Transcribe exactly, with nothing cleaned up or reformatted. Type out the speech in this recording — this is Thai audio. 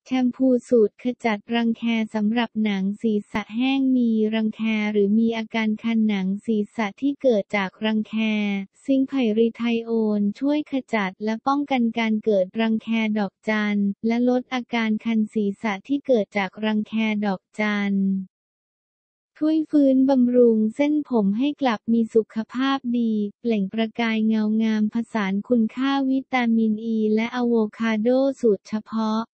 แชมพูสูตรขจัดรังแคสำหรับหนังศีรษะแห้งมีรังแคหรือมีอาการคันหนังศีรษะที่เกิดจากรังแคซิงค์ไพริไทโอนช่วยขจัดและป้องกันการเกิดรังแคดอกจันและลดอาการคันศีรษะที่เกิดจากรังแคดอกจันช่วยฟื้นบำรุงเส้นผมให้กลับมีสุขภาพดีเปล่งประกายเงางามผสานคุณค่าวิตามินอ อี และอะโวคาโดสูตรเฉพาะ